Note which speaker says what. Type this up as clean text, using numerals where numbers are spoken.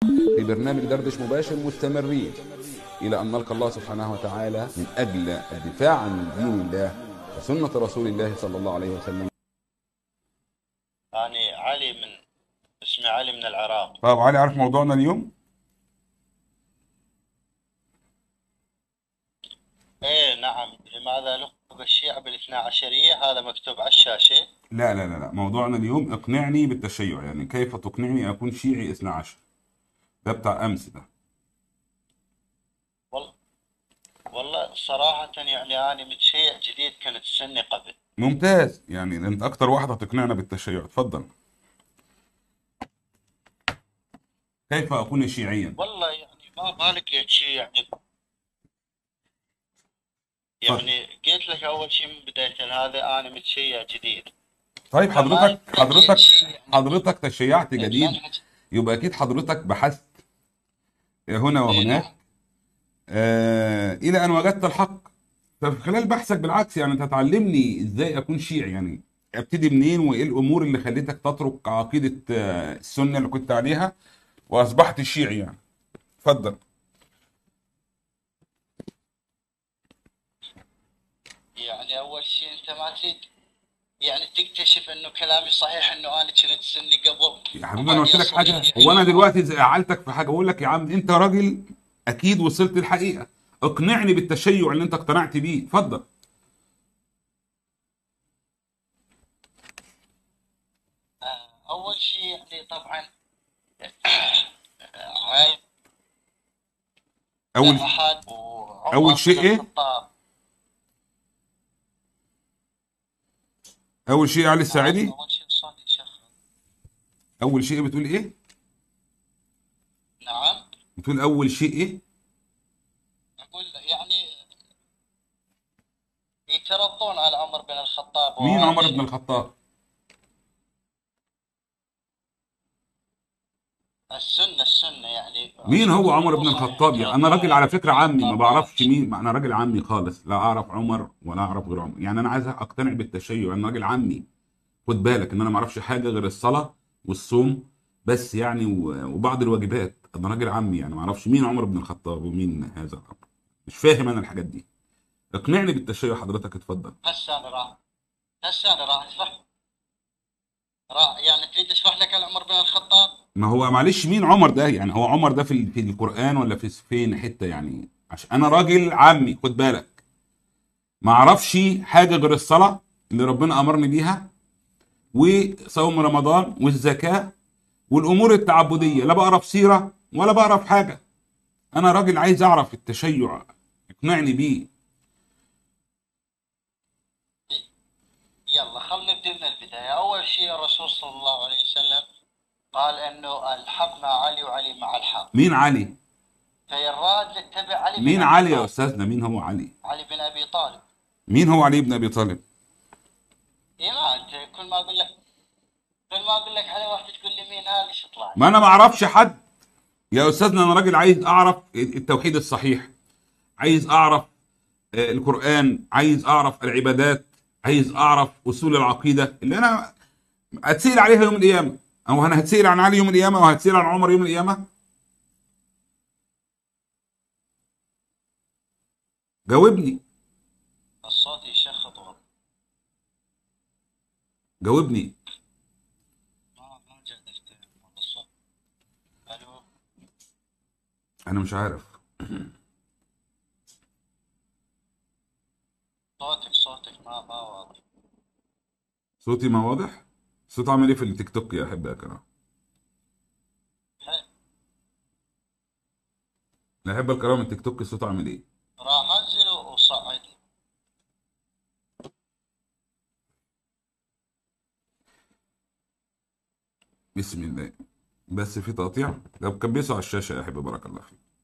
Speaker 1: في برنامج دردش مباشر مستمرين إلى أن نلقى الله سبحانه وتعالى من أجل الدفاع عن دين الله وسنة رسول الله صلى الله عليه وسلم.
Speaker 2: يعني اسمي علي من العراق.
Speaker 1: طب علي، عارف موضوعنا اليوم؟
Speaker 2: ايه نعم، لماذا لقب الشيعة بالاثنا عشرية؟ هذا مكتوب على الشاشة.
Speaker 1: لا لا لا لا، موضوعنا اليوم اقنعني بالتشيع، يعني كيف تقنعني أكون شيعي 12. ده بتاع أمس ده.
Speaker 2: وال- والله صراحة يعني أنا متشيع جديد، كنت سني قبل.
Speaker 1: ممتاز، يعني أنت أكتر واحدة تقنعنا بالتشيع، اتفضل. كيف أكون شيعيا؟
Speaker 2: والله يعني ما لقيت شيء يعني.
Speaker 1: اتفضل.
Speaker 2: يعني قلت لك أول شيء من بداية هذا أنا متشيع جديد،
Speaker 1: طيب
Speaker 2: فما
Speaker 1: حضرتك
Speaker 2: لقيت
Speaker 1: حضرتك
Speaker 2: شيء يعني.
Speaker 1: حضرتك تشيعت جديد،
Speaker 2: المنهج.
Speaker 1: يبقى أكيد حضرتك بحثت هنا
Speaker 2: ايه
Speaker 1: وهناك
Speaker 2: نعم.
Speaker 1: إلى أن وجدت الحق. ففي خلال بحثك بالعكس يعني أنت هتعلمني إزاي أكون شيعي، يعني أبتدي منين وإيه الأمور اللي خلتك تترك عقيدة السنة اللي كنت عليها وأصبحت شيعي يعني. اتفضل.
Speaker 2: يعني أول شيء أنت ما تريد يعني تكتشف انه كلامي صحيح، انه انا كنت سني قبل
Speaker 1: يا حبيبي أنا قلت
Speaker 2: وبعدين
Speaker 1: لك
Speaker 2: صرت
Speaker 1: حاجة،
Speaker 2: شيعي
Speaker 1: هو أنا
Speaker 2: لا.
Speaker 1: دلوقتي زعلتك في حاجة؟ أقول لك يا عم أنت راجل أكيد وصلت للحقيقة، اقنعني بالتشيع اللي أنت اقتنعت بيه، اتفضل.
Speaker 2: اول شيء يعني طبعا هاي
Speaker 1: أول
Speaker 2: احد
Speaker 1: أول
Speaker 2: وعمر
Speaker 1: شيء
Speaker 2: بن
Speaker 1: إيه؟
Speaker 2: الخطاب.
Speaker 1: أول شيء علي
Speaker 2: نعم،
Speaker 1: الساعدي.
Speaker 2: اول شيء الصوت يشخر.
Speaker 1: أول شيء بتقول إيه؟
Speaker 2: نعم.
Speaker 1: بتقول أول شيء إيه؟
Speaker 2: اقول يعني يترضون على عمر بن الخطاب
Speaker 1: مين عمر
Speaker 2: وهذا.
Speaker 1: بن الخطاب؟
Speaker 2: السنة يعني
Speaker 1: مين هو عمر
Speaker 2: مو
Speaker 1: بن
Speaker 2: صحيح
Speaker 1: الخطاب؟ يعني انا
Speaker 2: يترضون
Speaker 1: راجل
Speaker 2: على
Speaker 1: على
Speaker 2: عمر
Speaker 1: فكره
Speaker 2: بن
Speaker 1: عمي، ما
Speaker 2: الخطاب ما
Speaker 1: بعرفش مين، انا راجل عمي خالص، لا اعرف عمر ولا اعرف غير عمر، يعني انا عايز اقتنع بالتشيع، انا راجل عمي. خد بالك ان انا ما اعرفش حاجه غير الصلاه والصوم بس يعني، وبعض الواجبات. انا راجل عمي، يعني ما اعرفش مين عمر بن الخطاب ومين هذا الامر. مش فاهم انا الحاجات دي. اقنعني بالتشيع حضرتك، اتفضل.
Speaker 2: هسه انا راح اشرح. يعني تريد اشرح لك عن عمر بن الخطاب؟
Speaker 1: ما هو معلش مين عمر ده؟ يعني هو عمر ده في القرآن ولا في فين حتة يعني؟ عشان انا راجل عمي، خد بالك. ما اعرفش حاجة غير الصلاة اللي ربنا امرني بيها، وصوم رمضان والزكاة والامور التعبدية، لا بقرا في سيرة ولا بقرا في حاجة. انا راجل عايز اعرف التشيع، اقنعني بيه.
Speaker 2: يلا خلينا نبدأ من البداية. أول شيء الرسول صلى الله عليه وسلم قال إنه الحق مع علي وعلي مع الحق.
Speaker 1: مين علي؟
Speaker 2: فيراد نتبع علي بن
Speaker 1: مين
Speaker 2: أبي
Speaker 1: علي يا
Speaker 2: طالب.
Speaker 1: استاذنا؟ مين هو علي؟
Speaker 2: علي بن أبي طالب.
Speaker 1: مين هو علي بن ابي طالب؟
Speaker 2: إيه ما أنت كل ما أقول لك على واحد تقول لي مين هذا، إيش يطلع
Speaker 1: ما
Speaker 2: لي؟
Speaker 1: انا ما اعرفش حد يا استاذنا، انا راجل عايز اعرف التوحيد الصحيح، عايز اعرف القرآن، عايز اعرف العبادات، عايز اعرف اصول العقيدة اللي انا هتسأل عليها يوم القيامة، او انا هتسأل عن علي يوم القيامة وهتسأل عن عمر يوم القيامة. جاوبني.
Speaker 2: الصوت يشخط والله.
Speaker 1: جاوبني.
Speaker 2: ما قدرت والله الصوت. ألو.
Speaker 1: انا مش عارف.
Speaker 2: صوتك ما واضح.
Speaker 1: صوتي ما واضح؟ صوت عامل ايه في التيك توك يا احبائي الكرام؟
Speaker 2: حلو.
Speaker 1: الاحبه الكرام، التيك توك صوته عامل ايه؟
Speaker 2: راح أنزل وصعد.
Speaker 1: بسم الله. بس في تقطيع، طب كبسوا على الشاشة يا احبائي، بارك الله فيك.